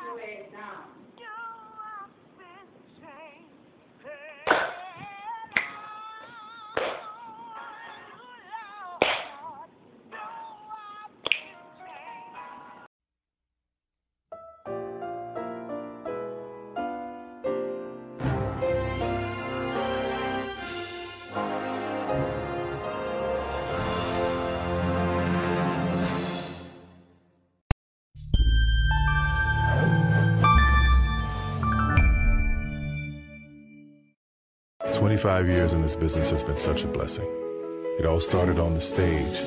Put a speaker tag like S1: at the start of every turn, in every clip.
S1: "25 years in this business has been such a blessing. It all started on the stage.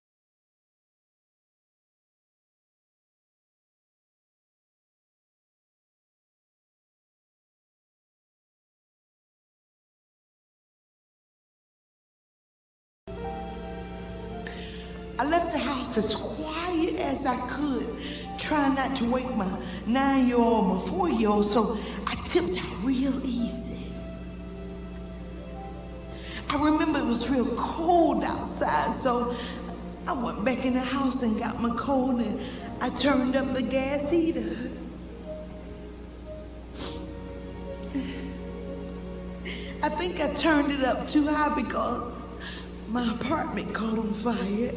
S2: I left the house as quiet as I could, trying not to wake my 9-year-old, my 4-year-old, so I tipped out real easy. I remember it was real cold outside, so I went back in the house and got my coat and I turned up the gas heater. I think I turned it up too high because my apartment caught on fire.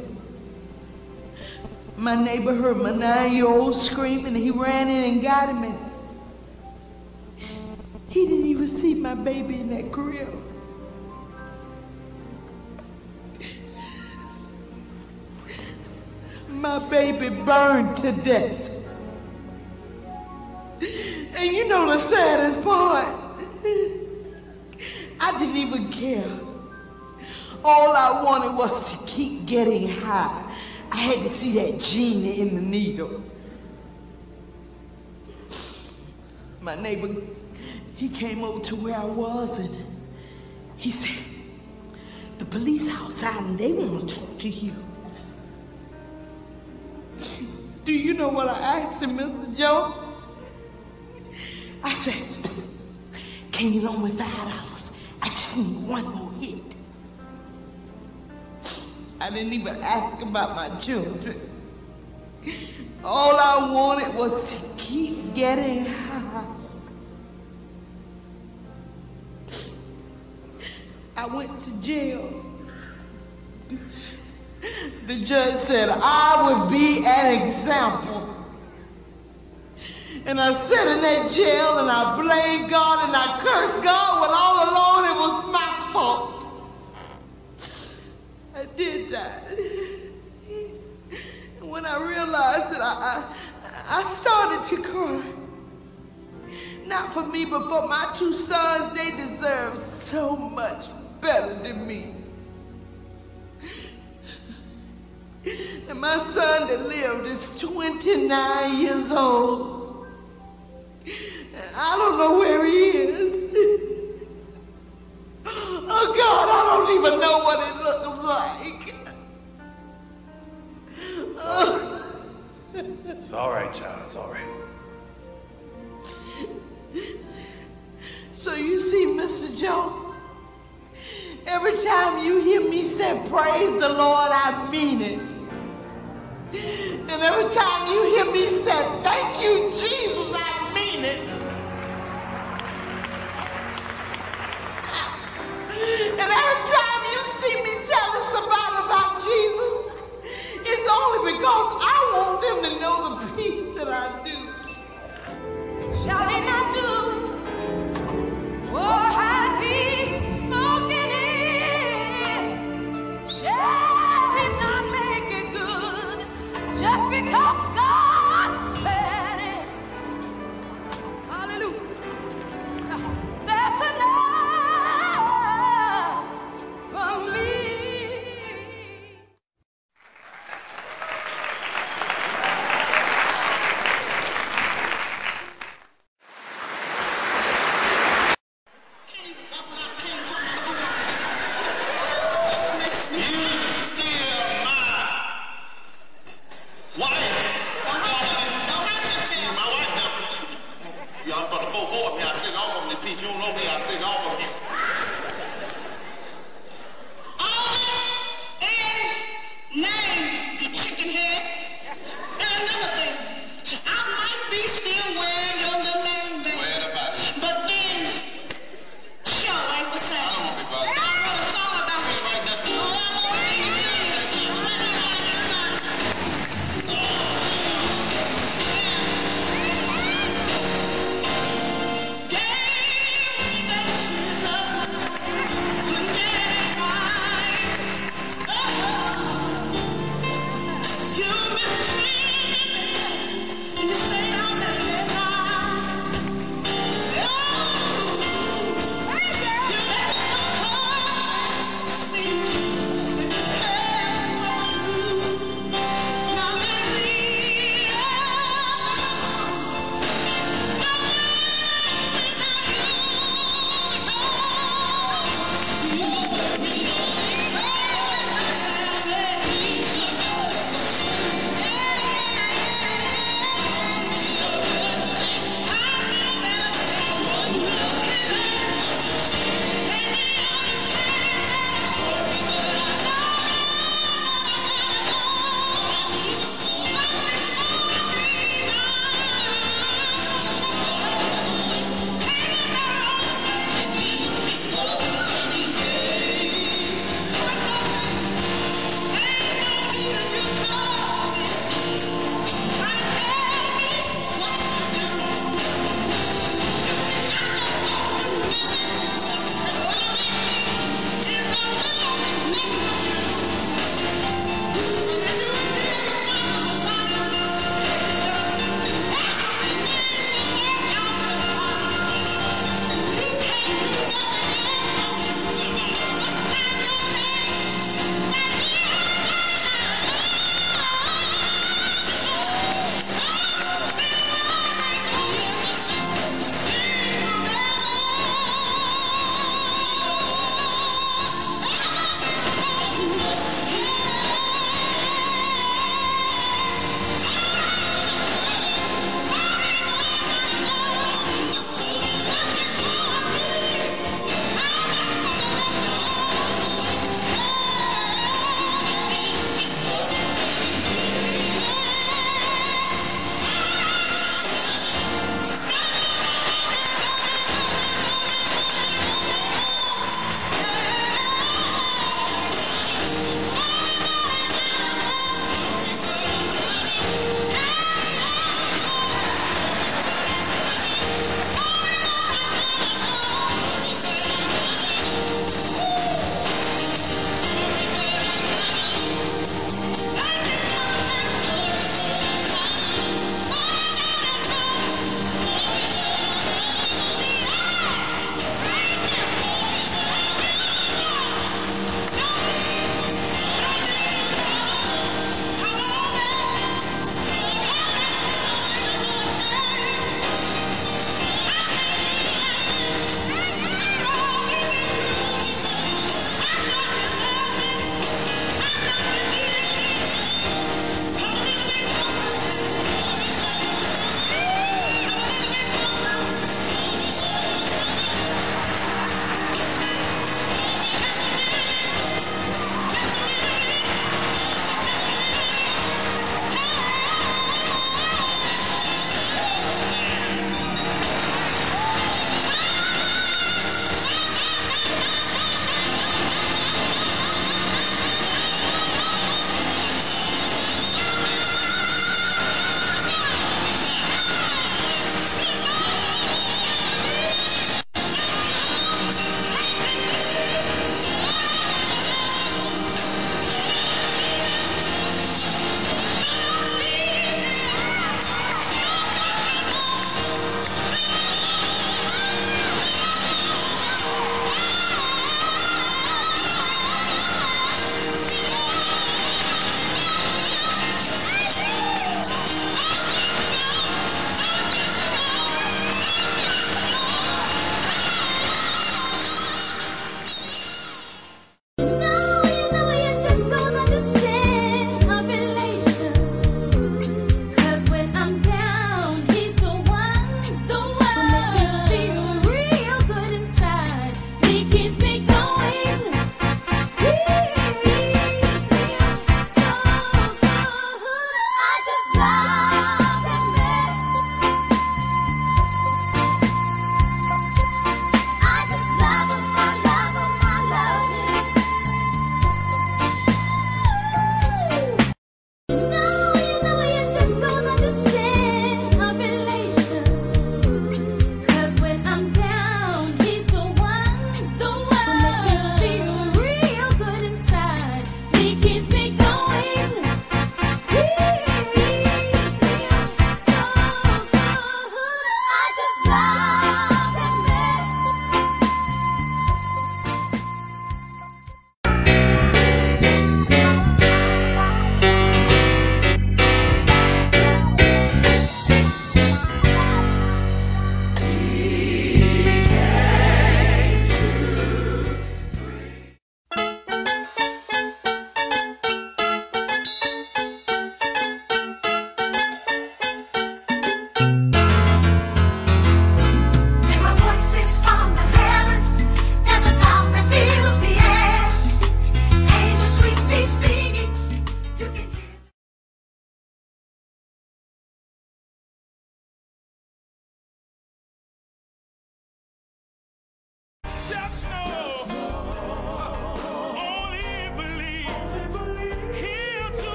S2: My neighbor heard my 9-year-old screaming and he ran in and got him, and he didn't even see my baby in that crib. My baby burned to death. And you know the saddest part? I didn't even care. All I wanted was to keep getting high. I had to see that genie in the needle. My neighbor, he came over to where I was and he said, "The police outside and they want to talk to you." Do you know what I asked him, Mr. Joe? I said, "Can you loan me $5? I just need one more hit." I didn't even ask about my children. All I wanted was to keep getting high. I went to jail. The judge said I would be an example. And I sat in that jail and I blamed God and I cursed God when all along it was my fault. I did that. And when I realized it, I started to cry. Not for me, but for my 2 sons. They deserve so much better than me. And my son that lived is 29 years old. And I don't know where he is. Oh God, I don't even know what it looks like.
S3: It's all right, child. It's all right.
S2: So you see, Mr. Joe, every time you hear me say, "Praise the Lord," I mean it. And every time you hear me say, "Thank you, Jesus," I mean it. And every time you see me telling somebody about Jesus, it's only because I want them to know the